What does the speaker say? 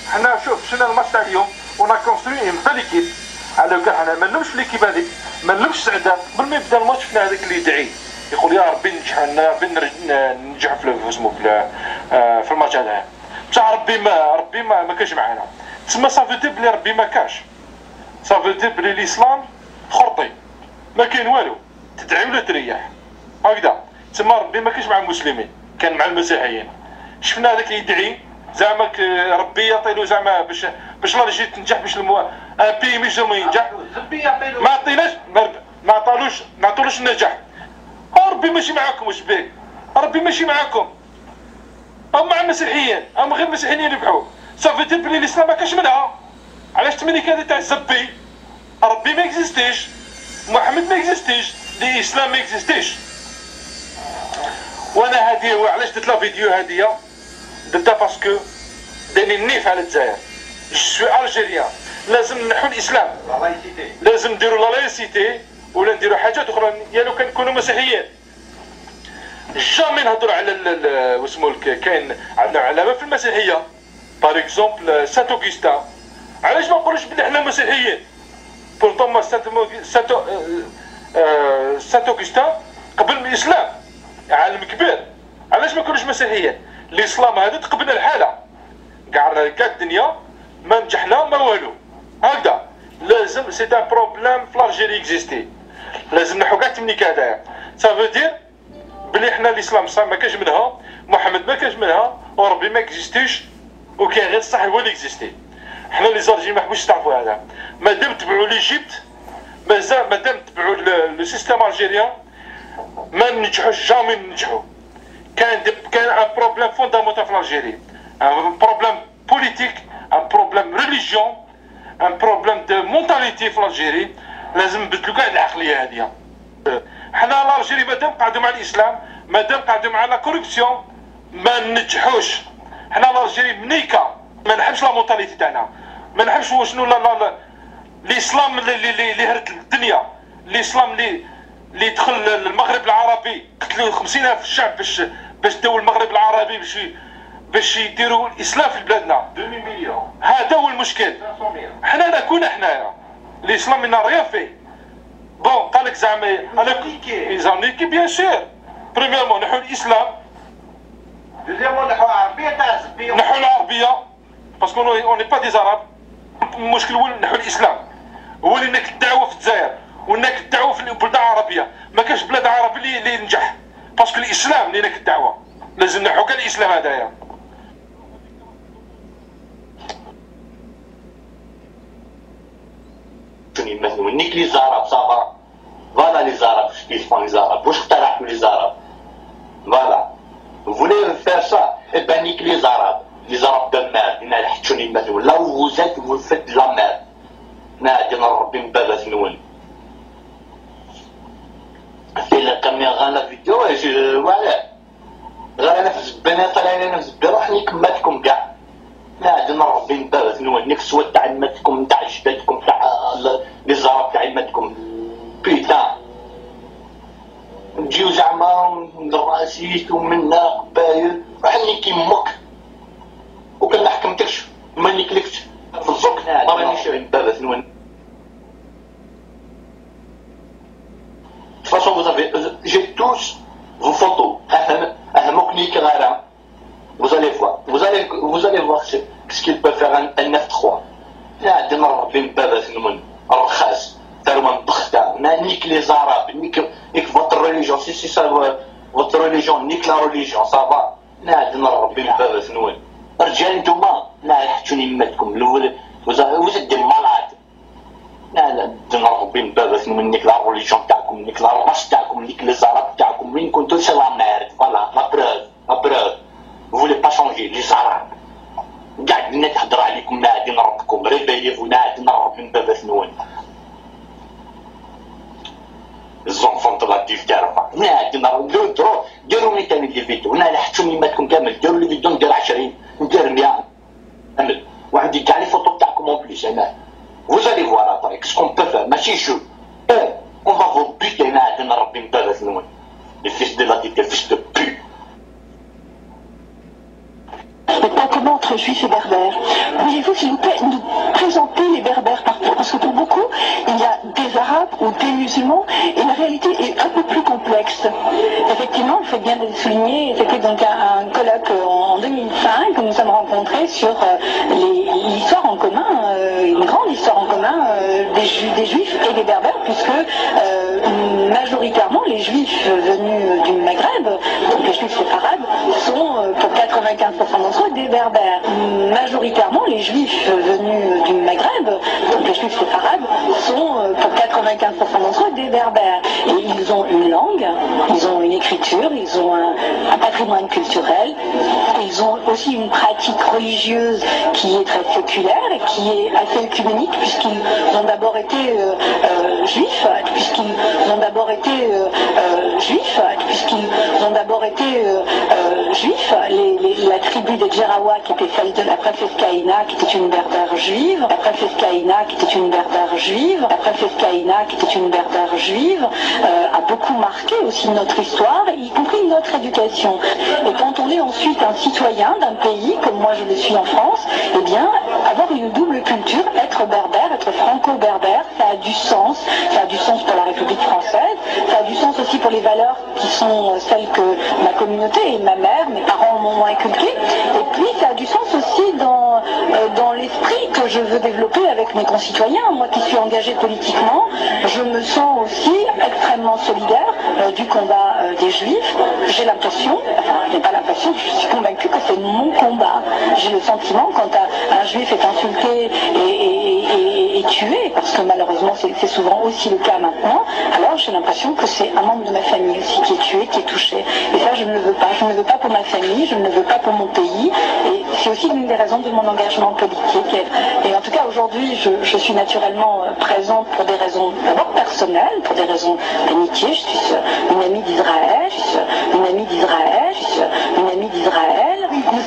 حنا شوف شفنا الماتش تاع اليوم ونا كونستروي ان ليكيب. على كان حنا ما نلومش في ليكيب هذيك، ما نلومش سعدان. قبل ما يبدا الماتش شفنا هذاك اللي يدعي يقول يا ربي ننجح لنا، يا ربي ننجح في اسمه في الماتش هذا. بصح ربي ما كانش معنا. تسمى صافي دي بلي ربي ما كانش، صافي دي بلي الاسلام خرطي ما كاين والو، تدعي ولا تريح هكذا. تسمى ربي ما كانش مع المسلمين، كان مع المسيحيين. شفنا هذاك اللي يدعي زعما ربي يعطيلو زعما باش لا تنجح، باش ان بي مسلم ينجح. ما عطيناش، ما عطولوش النجاح. ربي ماشي معاكم، واش بيه؟ ربي ماشي معاكم، او مع المسيحيين، او غير المسيحيين يربحوا. صافي دير بلي الاسلام ما كاش منها. علاش تمنيك هذا تاع الزبي؟ ربي ما اكزيستيش، محمد ما اكزيستيش، الاسلام ما اكزيستيش. وانا هذه علاش درت لا فيديو هذه؟ درتها باسكو داني النيف على الجزائر. جو سوي الجيريان، لازم نحو الاسلام، لازم نديرو لا لايسيتي ولا نديرو حاجات اخرى. يا لو كان نكونوا مسيحيين جامي نهضروا على واسمو كاين عندنا علامه في المسيحيه باغ اكزومبل سانت اوغستا. علاش ما نقولوش بلي حنا مسيحيين؟ بورتون سانت اوغستا قبل الاسلام عالم كبير. علاش ما نكونوش مسيحيين؟ الاسلام هذا تقبلنا الحاله كاع الدنيا، ما نجحنا ما والو هكذا. لازم سي ان بروبليم في لالجيري اكزيستي، لازم نحو كاع التمنيك هذايا. سافو دير بلي حنا الاسلام ما كاش منها، محمد ما كاش منها، وربي ما اكزيستيش، وكاين غير الصح هو اللي اكزيستي. حنا لي زارجين ما حبوش تعرفوا هذا. مادام تبعوا ليجيبت، مادام تبعوا لو سيستيم الجيريان ما ننجحوش، جامي ننجحوا. كان ان بروبليم فوندامونتال في الجيري، ان بروبليم بوليتيك، ان بروبليم ريليجيون، ان بروبليم دو مونتاليتي في الجيري. لازم نبدلوا كاع العقليه هذه. حنا الجيري مادام قعدوا مع الاسلام، مادام قعدوا مع لا كوربسيون، ما ننجحوش. حنا الجيري منيكا، ما نحبش لا مونتاليتي تاعنا، ما نحبش شنو لا الاسلام اللي هرت الدنيا. الاسلام اللي دخل المغرب العربي، قتلوا 50,000 الشعب باش داو المغرب العربي باش يديروا الاسلام في بلادنا. 2 مليون، هذا هو المشكل. حنا كنا حنايا الاسلام منا ريان فيه. بون قالك زعما انا ايزامنيكي بيان سور. بريميرمون نحو الاسلام، دوزيامون نحو العربيه تاع الزبيه، نحو العربيه باسكو اوني با دي زاراب. المشكل هو نحو الاسلام، هو اللي هناك الدعوه في الجزائر وهناك الدعوه في البلدان العربيه. ما كاش بلاد عربي اللي ينجح باسكو الاسلام اللي هناك الدعوه. لازم نحو كاع الاسلام هذايا. مثلا نيك لي زاراب صافا، فوالا لي زاراب كيف فون لي زاراب، واش اخترعتوا لي زاراب؟ فوالا فولي فير سا، اي بان نيك لي زاراب دو مير، انا حتشوني مثلا لا وزات وفت لا مير. نادي ربي مبابات نون في الكاميرا لا فيديو فوالا. غير انا في الزبانه طالعين، انا في الزبانه راح نكملكم كاع. نادي ربي مبابات نون نيك سوا تاع عمتكم تاع جداتكم تاع لي زاراب تاع عمتكم. بيتان نجيو زعما من الراسيست ومنا قبايل راح نيكي مك وكان ما حكمتكش ما نيكلكش في الزق. ما رانيش مبابات نون. De toute façon, j'ai tous vos photos. Vous allez voir. Vous allez voir ce qu'il peut faire un 9-3. Là, nique les Arabes, nique votre religion. Si c'est ça votre religion, nique la religion, ça va. Là, vous êtes des malades. لا ربي مبابات منك لا روليجيون تاعكم، منك لا الراس تاعكم، منك لي زاراب تاعكم، وين كنتو سي لا ميرد. فوالا لا بروف فولي با شونجي لي زاراب. قاعد الناس تهضر عليكم، نادي نربكم ريبييفو، نادي نرب مبابات نون. الزونفون طلع ديف تعرفها، نادي نرب ديروا لي تاني دي فيديو. انا حتشوني ماتكم كامل، ديروا لي فيديو ندير 20 ندير 100 كامل، وعندي كاع لي فوتو تاعكم اون بليس. انا vous allez voir après ce qu'on peut faire. Mais si on va vous buter, les fils de la dite, les fils de pute. Mais pas comme entre juifs et berbères. pourriez-vous, s'il vous plaît, nous présenter les Berbères partout? Parce que pour beaucoup, il y a des Arabes ou des musulmans, et la réalité est un peu plus complexe. Effectivement, il faut bien le souligner, c'était donc un colloque en 2005 que nous sommes rencontrés sur l'histoire en commun, une grande histoire en commun des Juifs et des Berbères, puisque majoritairement les Juifs venus du Maghreb, donc les Juifs séfarades, sont pour 95% d'entre eux des Berbères. Majoritairement les Juifs venus du Maghreb, donc les Juifs séfarades, sont pour 95% d'entre eux des Berbères. Et ils ont une langue, ils ont une écriture, ils ont un patrimoine culturel, ils ont aussi une pratique religieuse qui est très séculaire et qui est assez œcuménique, puisqu'ils ont d'abord été juifs, puisqu'ils ont d'abord été juifs, la tribu des Djerawa, qui était celle de la princesse Kaïna, qui était une berbère juive, la princesse Kaïna, qui était une berbère juive, la princesse Kaïna, qui était une berbère juive, a beaucoup marqué aussi notre histoire, y compris notre éducation. Et quand on est ensuite un citoyen d'un pays, comme moi je le suis en France, eh bien, avoir une double culture, être berbère, être franco-berbère, ça a du sens. Ça a du sens pour la République française, ça a du sens aussi pour les valeurs qui sont celles que ma communauté et ma mère, mes parents m'ont inculquées. Et puis ça a du sens aussi dans l'esprit que je veux développer avec mes concitoyens. Moi qui suis engagée politiquement, je me sens aussi extrêmement solidaire du combat des Juifs. J'ai l'impression, enfin je n'ai pas l'impression, je suis convaincue que c'est mon combat. J'ai le sentiment quand un Juif est insulté et tué, parce que malheureusement c'est souvent aussi le cas maintenant, alors j'ai l'impression que c'est un membre de ma famille aussi qui est tué, qui est touché. Et ça je ne le veux pas. Je ne le veux pas pour ma famille, je ne le veux pas pour mon pays. Et c'est aussi l'une des raisons de mon engagement politique. Et en tout cas aujourd'hui je suis naturellement présente pour des raisons d'abord personnelles, pour des raisons d'amitié. Je suis une amie d'Israël,